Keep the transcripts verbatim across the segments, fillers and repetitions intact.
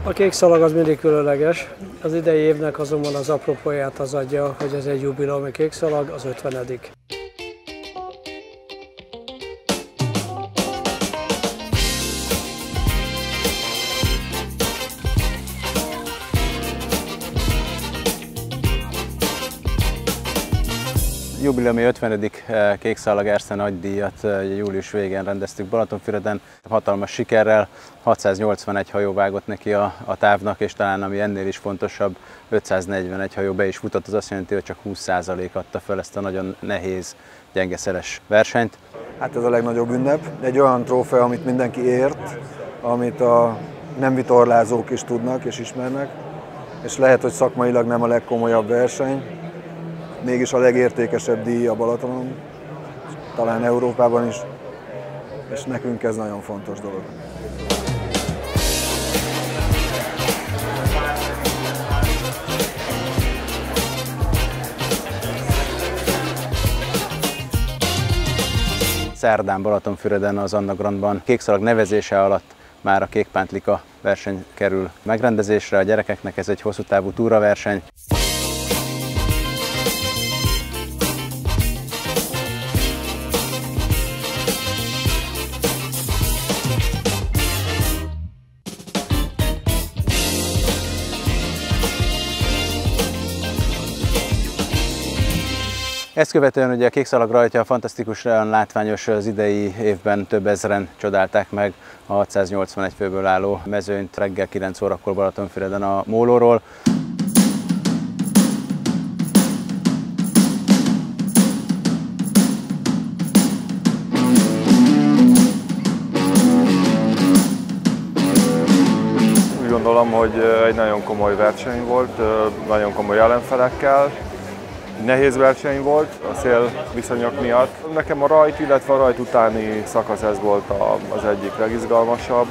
A kék szalag az mindig különleges. Az idei évnek azonban az apropóját az adja, hogy ez egy jubileumi kék szalag, az ötvenedik. Jubileumi ötvenedik kékszalag Erste nagydíjat július végén rendeztük Balatonfüreden. Hatalmas sikerrel, hatszáznyolcvanegy hajó vágott neki a, a távnak, és talán ami ennél is fontosabb, ötszáznegyvenegy hajó be is futott, az azt jelenti, hogy csak húsz százalék adta fel ezt a nagyon nehéz, gyengeszeles versenyt. Hát ez a legnagyobb ünnep. Egy olyan trófea, amit mindenki ért, amit a nem vitorlázók is tudnak és ismernek, és lehet, hogy szakmailag nem a legkomolyabb verseny, mégis a legértékesebb díj a Balatonon, talán Európában is, és nekünk ez nagyon fontos dolog. Szerdán Balatonfüreden az Anna Grandban kékszalag nevezése alatt már a kékpántlika verseny kerül megrendezésre a gyerekeknek, ez egy hosszú távú túraverseny. Ezt követően ugye a kékszalag rajtja fantasztikusan látványos, az idei évben több ezren csodálták meg a hatszáznyolcvanegy főből álló mezőnyt reggel kilenc órakor Balatonfüreden a mólóról. Úgy gondolom, hogy egy nagyon komoly verseny volt, nagyon komoly ellenfelekkel. Nehéz verseny volt a szél viszonyok miatt. Nekem a rajt, illetve a rajt utáni szakasz ez volt az egyik legizgalmasabb.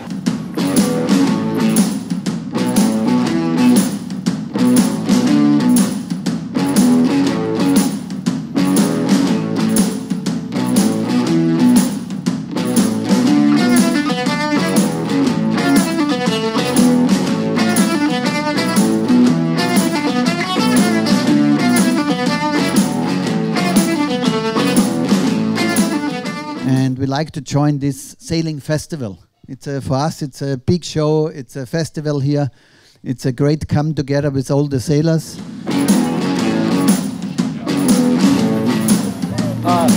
And we like to join this sailing festival. It's a, for us, it's a big show. It's a festival here. It's a great come together with all the sailors. Ah,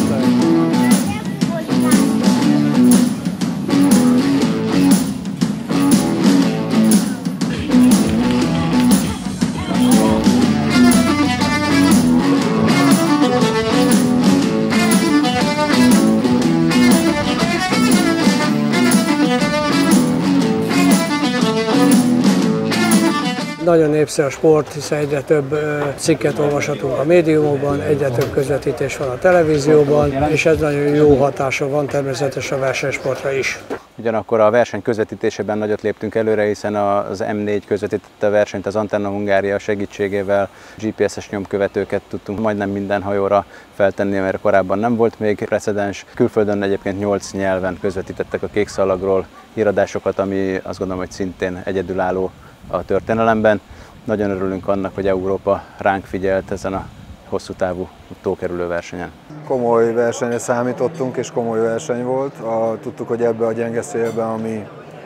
Nagyon népszerű a sport, hiszen egyre több cikket olvashatunk a médiumokban, egyre több közvetítés van a televízióban, és ez nagyon jó hatása van természetesen a versenysportra is. Ugyanakkor a verseny közvetítésében nagyot léptünk előre, hiszen az M négy közvetítette a versenyt az Antenna Hungária segítségével. gé pé es-es nyomkövetőket tudtunk majdnem minden hajóra feltenni, mert korábban nem volt még precedens. Külföldön egyébként nyolc nyelven közvetítettek a kékszalagról híradásokat, ami azt gondolom, hogy szintén egyedülálló a történelemben. Nagyon örülünk annak, hogy Európa ránk figyelt ezen a hosszú távú tókerülő versenyen. Komoly versenyre számítottunk, és komoly verseny volt. A, tudtuk, hogy ebbe a gyenge szélbe, ami,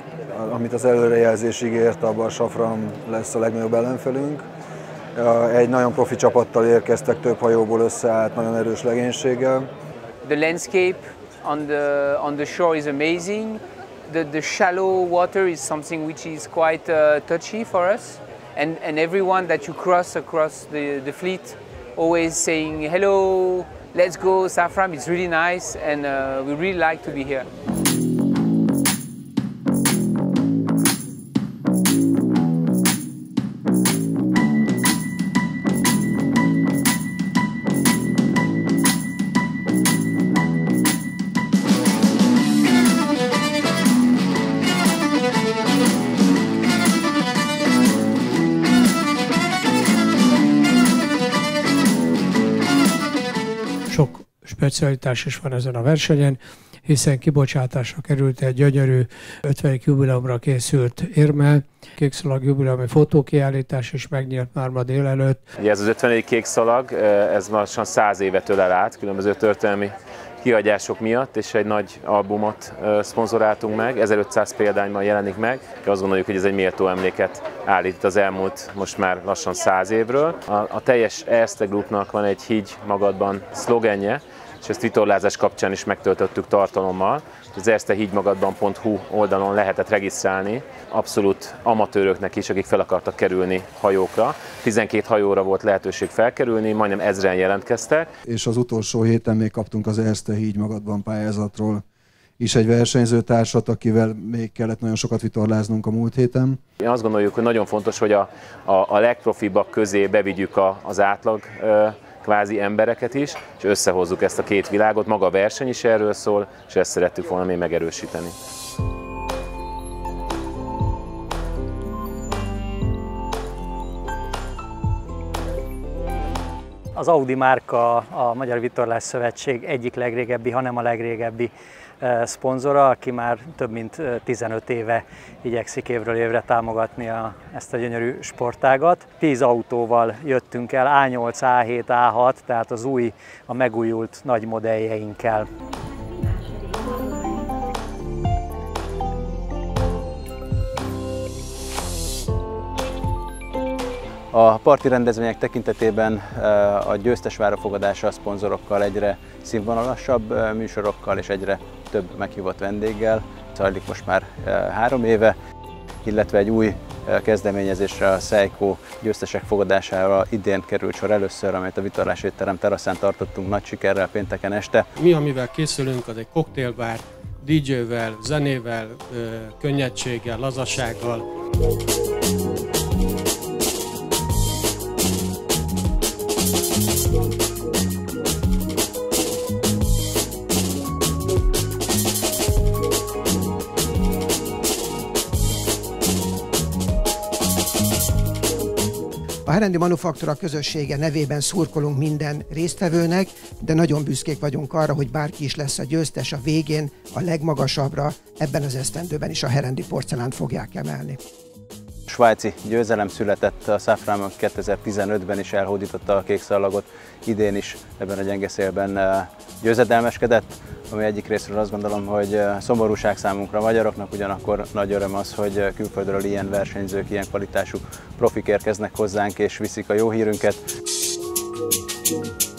amit az előrejelzés ígért, abban a Safran lesz a legnagyobb ellenfelünk. Egy nagyon profi csapattal érkeztek, több hajóból összeállt, nagyon erős legénységgel. The landscape on the, on the shore is amazing. The, the shallow water is something which is quite uh, touchy for us, and, and everyone that you cross across the, the fleet always saying hello, let's go Safran, it's really nice, and uh, we really like to be here. Sok specialitás is van ezen a versenyen. hiszen kibocsátásra került egy gyönyörű ötvenedik jubileumra készült érme, kékszalag jubileumi fotókiállítás is megnyílt már ma délelőtt. Ugye ez az ötvenedik kékszalag, ez lassan száz évet ölel át, különböző történelmi kiadások miatt, és egy nagy albumot szponzoráltunk meg, ezerötszáz példányban jelenik meg. Azt gondoljuk, hogy ez egy méltó emléket állít az elmúlt most már lassan száz évről. A, a teljes Erste Groupnak van egy Higgy magadban szlogenje, és ezt vitorlázás kapcsán is megtöltöttük tartalommal. Az erste higgy magadban pont hu oldalon lehetett regisztrálni, abszolút amatőröknek is, akik fel akartak kerülni hajókra. tizenkét hajóra volt lehetőség felkerülni, majdnem ezren jelentkeztek. És az utolsó héten még kaptunk az Erste Higgy magadban pályázatról is egy versenyzőtársat, akivel még kellett nagyon sokat vitorláznunk a múlt héten. Mi azt gondoljuk, hogy nagyon fontos, hogy a, a, a legprofibbak közé bevigyük a, az átlag kvázi embereket is, és összehozzuk ezt a két világot. Maga a verseny is erről szól, és ezt szerettük volna még megerősíteni. Az Audi márka a Magyar Vitorlás Szövetség egyik legrégebbi, hanem a legrégebbi szponzora, aki már több mint tizenöt éve igyekszik évről évre támogatni a, ezt a gyönyörű sportágat. Tíz autóval jöttünk el, á nyolc, á hét, á hat, tehát az új, a megújult nagy modelljeinkkel. A parti rendezvények tekintetében a győztes várafogadása a szponzorokkal egyre színvonalasabb műsorokkal és egyre több meghívott vendéggel zajlik most már három éve, illetve egy új kezdeményezésre, a Seiko győztesek fogadására idén került sor először, amelyet a Vitorlás étterem teraszán tartottunk nagy sikerrel pénteken este. Mi, amivel készülünk, az egy koktélbár, dé dzsével, zenével, könnyedséggel, lazasággal. A Herendi Manufaktúra közössége nevében szurkolunk minden résztvevőnek, de nagyon büszkék vagyunk arra, hogy bárki is lesz a győztes, a végén a legmagasabbra ebben az esztendőben is a herendi porcelánt fogják emelni. Svájci győzelem született, a Safran kétezer-tizenötben is elhódította a kékszalagot, idén is ebben a gyenge szélben győzedelmeskedett, ami egyik részről azt gondolom, hogy szomorúság számunkra magyaroknak, ugyanakkor nagy öröm az, hogy külföldről ilyen versenyzők, ilyen kvalitású profik érkeznek hozzánk és viszik a jó hírünket.